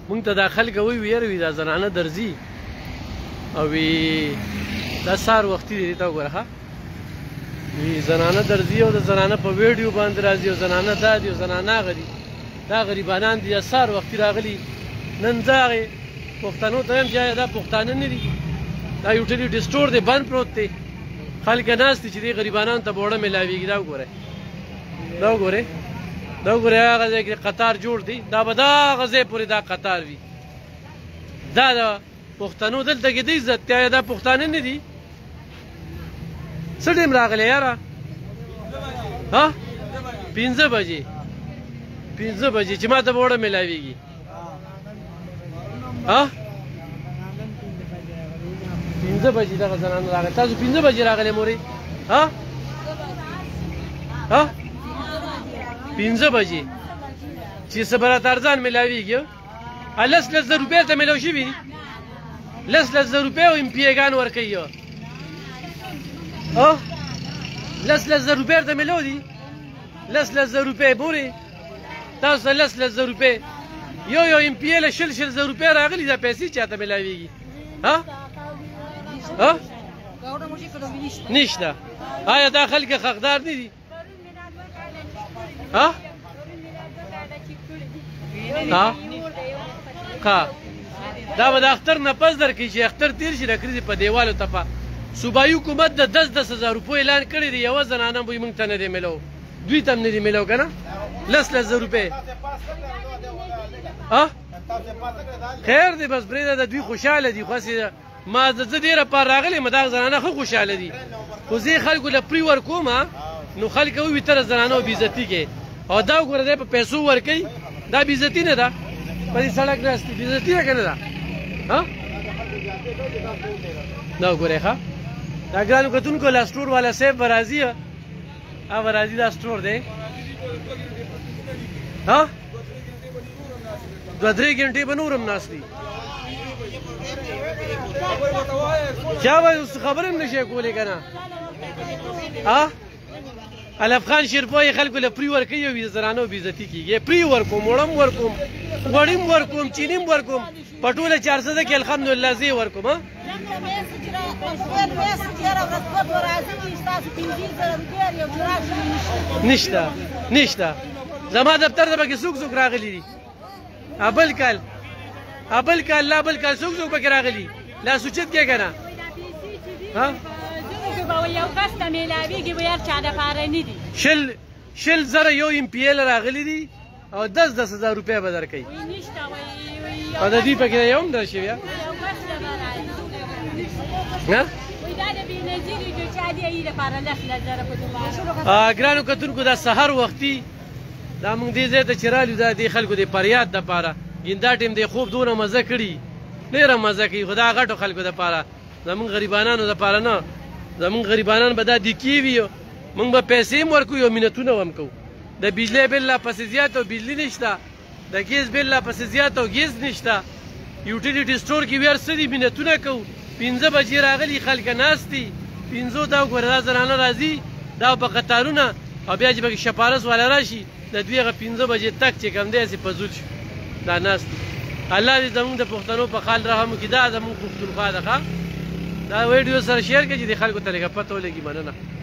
مونږ ته دا خلک وایي ویره وي دا زنانه درځي او وی دا سهار وختي دی ته وګوره ښه وی زنانه درځي او د زنانه په ویډیو باندې راځي او زنانه دا دي او زنانه هغه دي دا غریبانان دي سهار وختي راغلي نن زه هغې پښتنو ته وایم چې دا پښتانه نه دي دا یوټیلیټي سټور دی بند پروت دی خلک ناست دي چې دې غریبانانو ته بوړه میلاویږي دا وګورئ دا وګورئ دا وګورئ هغه ځای کې قطار جوړ دی دا به دغه ځای پورې دا قطار وي دا د پښتنو دلته کې د عزت دی دا پښتانه نه دي څه ټیم راغلی یاره ها 5 بجې 5 بجې چې ما ته بوړه میلاویږي ها 5 بجې دغه زنانه راغلی تاسو 5 بجې راغلی مورې ها ها 5 بجې چې څه به راته ارزان میلاویږي لس زره روپۍ ته میلاو شوي دي لس زره روپۍ او ایم پي ایګان ورکوي لس زره روپۍ ته میلاو دي لس زره روپۍ مورې تاسو ته لس زره روپۍ یو ایم پي ای له شل زره روپۍ راغلي دا پیسې چاته میلاویږي ها نشته آیا دا خلک حقدار نه دي ها دا به د اختر نه پس درکوي چې اختر تیر شي راکړي په دیوالو تپه صوبایي حکومت د 10,000 روپیو اعلان کړی دی یوه زنانه به موږ ته نه دی میلاو دوی ته هم نه دی میلاو که نه لس زره روپۍ خیر دی بس پرېږده د دوی خوشحاله دي خو ما زه ډېره پار راغلی یم دغه زنانه ښه خوشحاله دي خو زه خلکو له پرې ورکوم نو خلک ووي ته د زنانو بېعزتي کوې او دا وګوره دی په پیسو ورکوي دا بېعزتي نه ده په دې سړک ناست دي بېعزتي ده که نه ده دا وګورئ ښه دا ګرانو کتونکو لا سټور والا صاحب به راځي به راځي دا سټور دی 2-3 ګنټې به نور هم ناست دي چا به اوس خبره هم نشئ کولی که نه علف خان شیرپای خلکو له پرې ورکوي او د زنانو بېعزتي کېږي پرې ورکوم وړه هم ورکوم غوړي هم ورکوم چیني هم ورکوم په ټوله 400 کې الحمدلله زه یې ورکوم نشته زما دفتر ته پکې څوک راغلي دي بل کال لا بل کال څوک پکې راغلي لا سوچت کې که نه یو کس ته میلاویږي به یار چا دپاره نه دي شل زره یو ایم پي ایل راغلي دي او 10,000 روپۍ به درکوي او د دوی پکې یو هم در شوي ګرانو کتونکو دا سهار وختي دا موږ دې ځای ته چې رالو دا دې خلکو د فریاد دپاره دا ټیم دې خوب دونه مزه کړي ډېره مزه کوي خو دا غټو خلکو دپاره زمونږ غریبانانو دپاره نه زمونږ غریبانان به دا دیکې وي موږ به پیسې هم ورکوو او مینتونه هم کوو د بجلی بل لا پسې زیات او بجلي نشته د ګیس بل لا پسې زیات او ګیس نشته یوټیلیټي سټور کې وی هر څه دي مینتونه کوو 5 بجې راغلي خلک ناست دي 5 دا وګوره دا زنانه راځي دا په قطارونه او بیا چې پکې شپاړس والا راشي د دوی هغه 5 بجې تک چې کوم دی هسې په زود شي دا ناست دي الله دې زموږ د پښتنو په خال رحم وکړي دا زموږ پښتونخوا ده دا ویډیو سره شیر کړئ چې د خلکو ته لږه پته ولګي مننه